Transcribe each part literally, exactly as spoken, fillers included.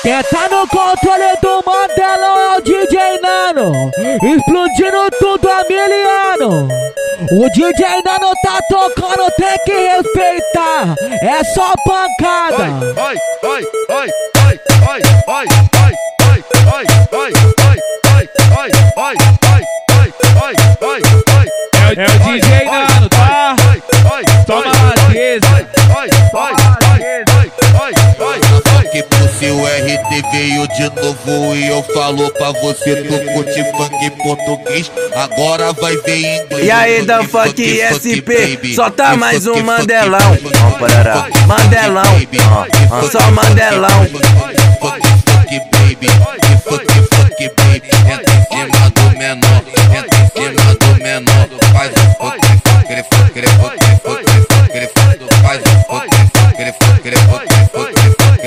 Quem tá no controle do Mandelão é o D J Nano, explodindo tudo a miliano. O D J Nano tá tocando, tem que respeitar, é só pancada. Vai, vai, vai, vai, vai, vai, vai, vai, vai, vai, vai, vai, vai, vai, vai, vai, vai. É o D J Nano, tá? Toma lateza. Que pro seu R D veio de novo e eu falo pra você, tu curte funk português, agora vai ver inglês. E aí, Dan Funk S P, solta mais um Mandelão. Vamos parar, Mandelão, ó, ó, só Mandelão. Funk, funk, baby, funk, funk, baby, entra em cima do menor, entra em cima do menor, faz o funk, funk, funk, funk, funk, funk, funk, faz o funk, funk, funk, funk, funk.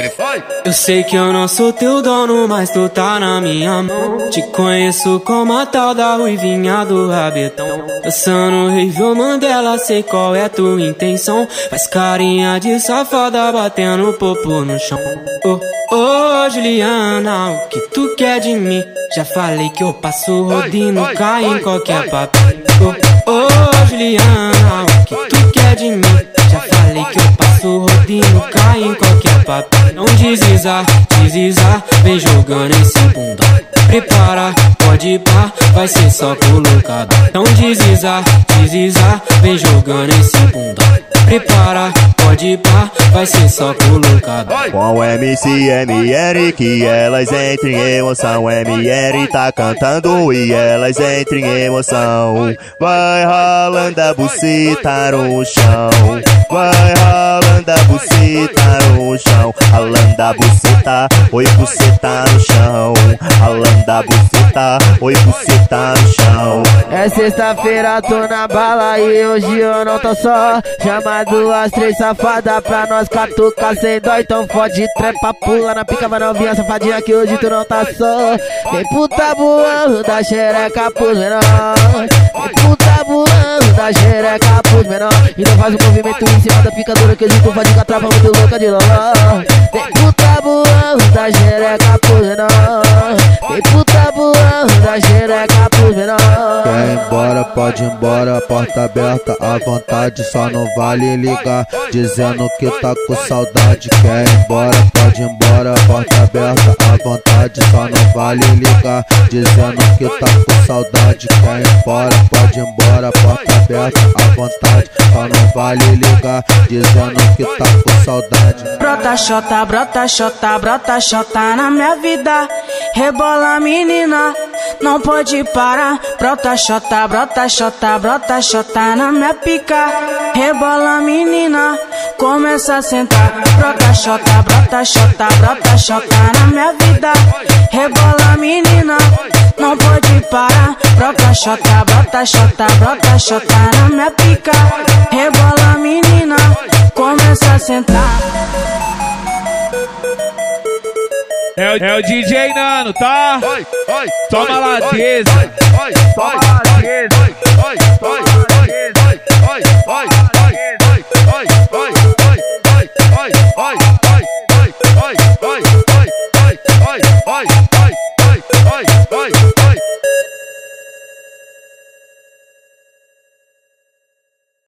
Eu sei que eu não sou teu dono, mas tu tá na minha mão. Te conheço como a tal da ruivinha do rabetão. Dançando rave ô Mandela, sei qual é tua intenção. Faz carinha de safada batendo popô no chão. Oh, oh, Juliana, o que tu quer de mim? Já falei que eu passo rodinho, cai em qualquer papel. Oh, oh, Juliana, o que tu quer de mim? Já falei que eu passo rodinho, cai em qualquer papel. Não deslizar, deslizar, vem jogando esse bundão. Prepara, pode ir pá, vai ser só colocado. Não deslizar, deslizar, vem jogando esse bundão. Prepara, pode ir pá, vai ser só colocado. Com o M C M R que elas entrem em emoção. M R tá cantando e elas entrem em emoção. Vai ralando a buceta no chão, vai ralando a buceta no chão. Ralando a buceta, oi buceta no chão. Ralando a buceta, oi buceta no chão. É sexta-feira, tô na bala e hoje eu não tô só. Chamado as três safadas pra nós catucar sem dó. Então fode, trepa, pula na pica, vai novinha safadinha que hoje tu não tá só. Vem puta voando da xereca pros menor. Vem puta voando da xereca pros menor. Então faz um movimento em cima da picadura que hoje tu fode com a trava muito louca de loló. Vem puta voando da xereca pros menor. Vem puta voando da xereca pros menor. Quer ir embora, pode ir embora, porta aberta à vontade, só não vale ligar, dizendo que tá com saudade. Quer ir embora, pode ir embora, porta aberta à vontade, só não vale ligar, dizendo que tá com saudade. Quer ir embora, pode ir embora, porta aberta à vontade, só não vale ligar, dizendo que tá com saudade. Brota xota, brota xota, brota xota na minha vida. Rebola menina, não pode parar. Brota xota, brota xota, brota xota na minha pica. Rebola menina, começa a sentar. Brota xota, brota xota, brota xota na minha vida. Rebola menina, não pode parar. Brota xota, brota xota, brota xota na minha pica. Rebola menina, começa a sentar. É o, é o D J Nano, tá? Toma lateza. Toma lateza.